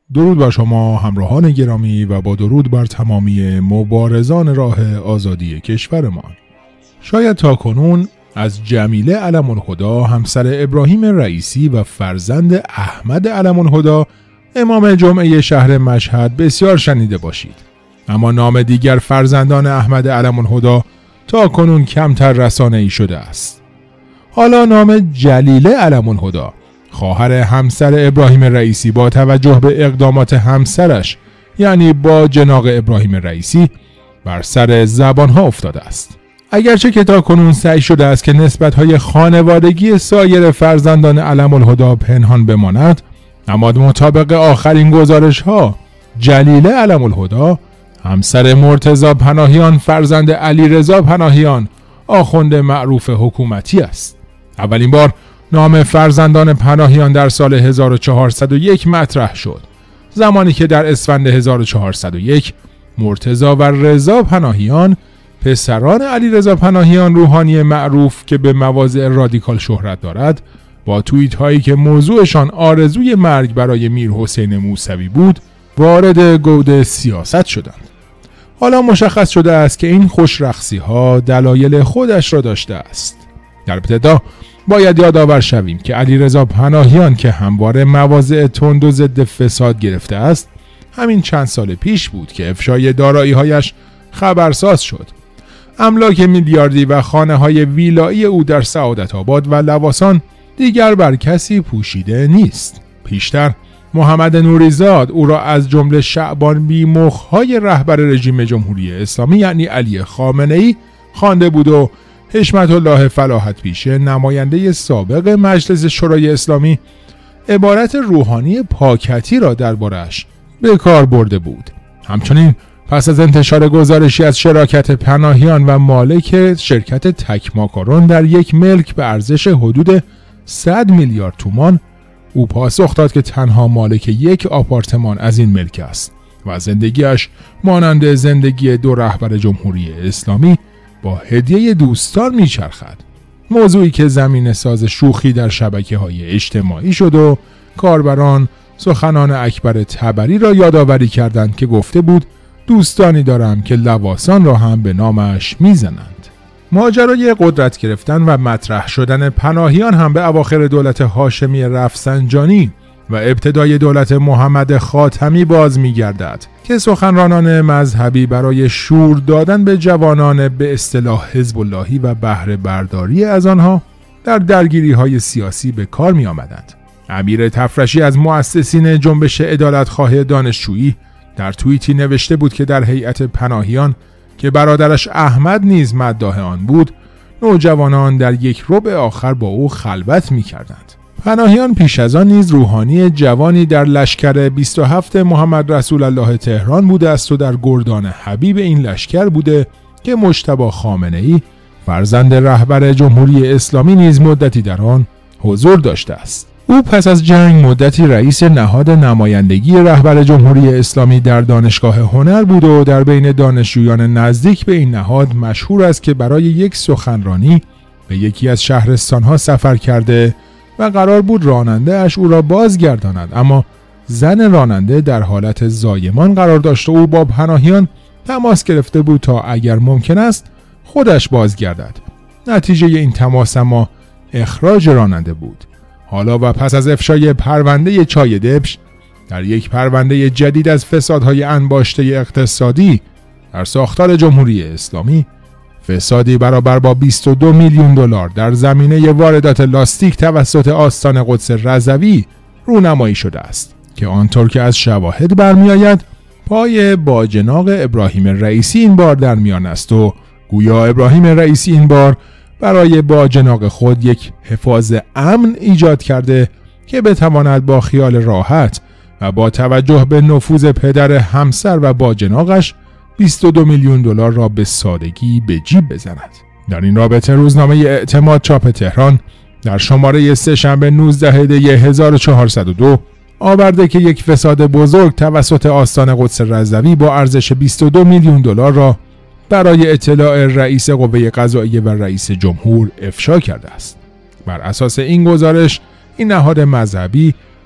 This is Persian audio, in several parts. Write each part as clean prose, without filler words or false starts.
درود بر شما همراهان گرامی و با درود بر تمامی مبارزان راه آزادی کشورمان. شاید تاکنون از جمیله علم الهدی همسر ابراهیم رئیسی و فرزند احمد علم الهدی امام جمعه شهر مشهد بسیار شنیده باشید، اما نام دیگر فرزندان احمد علم الهدی تاکنون کمتر رسانه‌ای شده است. حالا نام جلیله علم الهدی خواهر همسر ابراهیم رئیسی با توجه به اقدامات همسرش یعنی با جناق ابراهیم رئیسی بر سر زبانها افتاده است. اگرچه که تاکنون سعی شده است که نسبت‌های خانوادگی سایر فرزندان علم الهدی پنهان بماند، اما مطابق آخرین گزارش‌ها جلیله علم الهدی همسر مرتضی پناهیان فرزند علیرضا پناهیان آخوند معروف حکومتی است. اولین بار نام فرزندان پناهیان در سال 1401 مطرح شد، زمانی که در اسفند 1401 مرتضی و رضا پناهیان پسران علیرضا پناهیان روحانی معروف که به مواضع رادیکال شهرت دارد با توییت هایی که موضوعشان آرزوی مرگ برای میر حسین موسوی بود وارد گود سیاست شدند. حالا مشخص شده است که این خوشرقصی ها دلایل خودش را داشته است. در ابتدا باید یادآور شویم که علیرضا پناهیان که همواره مواضع تند و ضد فساد گرفته است، همین چند سال پیش بود که افشای دارایی‌هایش خبرساز شد. املاک میلیاردی و خانه‌های ویلایی او در سعادت آباد و لواسان دیگر بر کسی پوشیده نیست. پیشتر محمد نوریزاد او را از جمله شعبان بی‌مخ‌های رهبر رژیم جمهوری اسلامی یعنی علی خامنه‌ای خوانده بود و حشمت الله فلاحت پیشه نماینده سابق مجلس شورای اسلامی عبارت روحانی پاکتی را دربارش به کار برده بود. همچنین پس از انتشار گزارشی از شراکت پناهیان و مالک شرکت تکماکارون در یک ملک به ارزش حدود 100 میلیارد تومان، او پاسخ داد که تنها مالک یک آپارتمان از این ملک است و زندگیش مانند زندگی دو رهبر جمهوری اسلامی با هدیه دوستان میچرخد. موضوعی که زمین ساز شوخی در شبکه‌های اجتماعی شد و کاربران سخنان اکبر طبری را یادآوری کردند که گفته بود دوستانی دارم که لواسان را هم به نامش میزنند. ماجرای قدرت گرفتن و مطرح شدن پناهیان هم به اواخر دولت هاشمی رفسنجانی و ابتدای دولت محمد خاتمی باز می‌گردد که سخنرانان مذهبی برای شور دادن به جوانان به اصطلاح حزب اللهی و بهره برداری از آنها در درگیری‌های سیاسی به کار می‌آمدند. امیر تفرشی از مؤسسین جنبش عدالتخواه دانشجویی در توییتی نوشته بود که در هیئت پناهیان که برادرش احمد نیز مداح آن بود، نوجوانان در یک ربع آخر با او خلوت می‌کردند. پناهیان پیش از آن نیز روحانی جوانی در لشکر 27 محمد رسول الله تهران بوده است و در گردان حبیب این لشکر بوده که مجتبی خامنه‌ای فرزند رهبر جمهوری اسلامی نیز مدتی در آن حضور داشته است. او پس از جنگ مدتی رئیس نهاد نمایندگی رهبر جمهوری اسلامی در دانشگاه هنر بود و در بین دانشجویان نزدیک به این نهاد مشهور است که برای یک سخنرانی به یکی از شهرستانها سفر کرده و قرار بود راننده اش او را بازگرداند، اما زن راننده در حالت زایمان قرار داشت و او با پناهیان تماس گرفته بود تا اگر ممکن است خودش بازگردد. نتیجه این تماس اما اخراج راننده بود. حالا و پس از افشای پرونده چای دبش در یک پرونده جدید از فسادهای انباشته اقتصادی در ساختار جمهوری اسلامی، فسادی برابر با 22 میلیون دلار در زمینه واردات لاستیک توسط آستان قدس رضوی رونمایی شده است که آنطور که از شواهد برمیآید پای باجناق ابراهیم رئیسی این بار در میان است و گویا ابراهیم رئیسی این بار برای باجناق خود یک حفاظ امن ایجاد کرده که بتواند با خیال راحت و با توجه به نفوذ پدر همسر و باجناقش 22 میلیون دلار را به سادگی به جیب بزند. در این رابطه روزنامه اعتماد چاپ تهران در شماره سه‌شنبه 19 دی 1402 آورده که یک فساد بزرگ توسط آستان قدس رضوی با ارزش 22 میلیون دلار را برای اطلاع رئیس قوه قضاییه و رئیس جمهور افشا کرده است. بر اساس این گزارش این نهاد مذهبی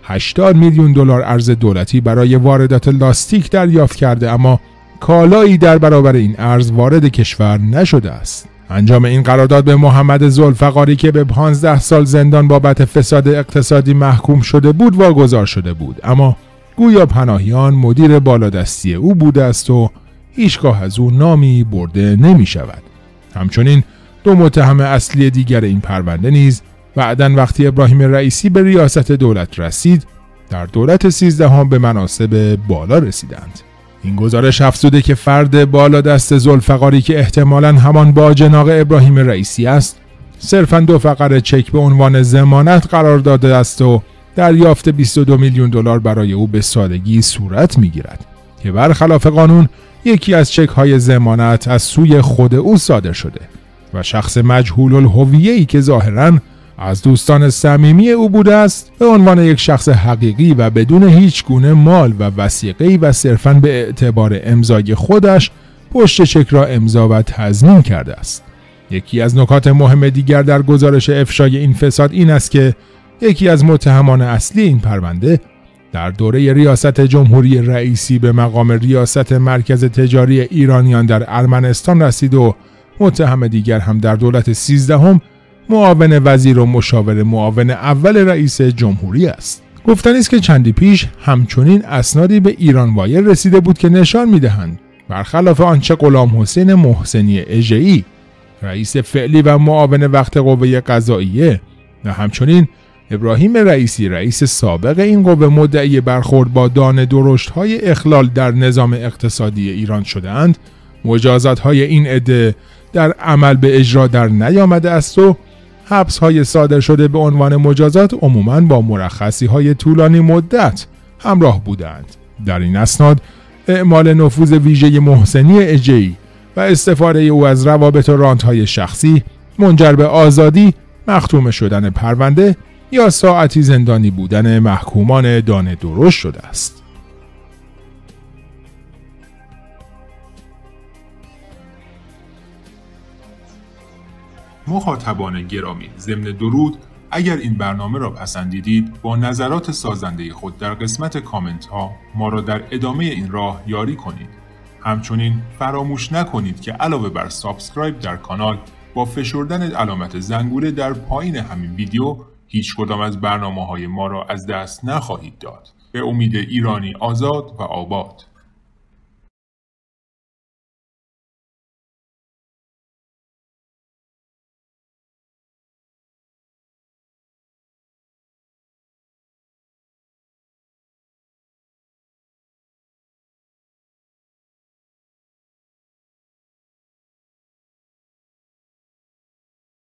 $80 میلیون ارز دولتی برای واردات لاستیک دریافت کرده، اما کالایی در برابر این ارز وارد کشور نشده است. انجام این قرارداد به محمد ذوالفقاری که به 15 سال زندان بابت فساد اقتصادی محکوم شده بود واگذار شده بود، اما گویا پناهیان مدیر بالادستی او بوده است و هیچگاه از او نامی برده نمی شود. همچنین دو متهم اصلی دیگر این پرونده نیز بعداً وقتی ابراهیم رئیسی به ریاست دولت رسید در دولت 13 به مناصب بالا رسیدند. این گزارش افزوده که فرد بالادست ذوالفقاری که احتمالاً همان باجناق ابراهیم رئیسی است صرفاً 2 فقره چک به عنوان ضمانت قرار داده است و دریافت $22 میلیون برای او به سادگی صورت می‌گیرد که برخلاف قانون یکی از چک‌های ضمانت از سوی خود او صادر شده و شخص مجهول الهویه‌ای که ظاهراً از دوستان صمیمی او بوده است به عنوان یک شخص حقیقی و بدون هیچ گونه مال و وثیقه‌ای و صرفاً به اعتبار امضای خودش پشت چک را امضا و تضمین کرده است. یکی از نکات مهم دیگر در گزارش افشای این فساد این است که یکی از متهمان اصلی این پرونده در دوره ریاست جمهوری رئیسی به مقام ریاست مرکز تجاری ایرانیان در ارمنستان رسید و متهم دیگر هم در دولت 13 معاون وزیر و مشاور معاون اول رئیس جمهوری است. گفتنی است که چندی پیش همچنین اسنادی به ایران وایر رسیده بود که نشان می‌دهند برخلاف آنچه غلام حسین محسنی اژه‌ای رئیس فعلی و معاون وقت قوه قضاییه و همچنین ابراهیم رئیسی رئیس سابق این قوه مدعی برخورد با دانه درشت‌های اخلال در نظام اقتصادی ایران شده‌اند، مجازات‌های این عده در عمل به اجرا در نیامده است و حبس‌های صادر شده به عنوان مجازات عموماً با مرخصی‌های طولانی مدت همراه بودند. در این اسناد اعمال نفوذ ویژه محسنی اژه‌ای و استفاده او از روابط و رانت‌های شخصی منجر به آزادی، مختوم شدن پرونده یا ساعتی زندانی بودن محکومان دانه درشت شده است. مخاطبان گرامی، ضمن درود، اگر این برنامه را پسندیدید با نظرات سازنده خود در قسمت کامنت ها ما را در ادامه این راه یاری کنید. همچنین فراموش نکنید که علاوه بر سابسکرایب در کانال با فشردن علامت زنگوله در پایین همین ویدیو هیچ کدام از برنامه‌های ما را از دست نخواهید داد. به امید ایرانی آزاد و آباد.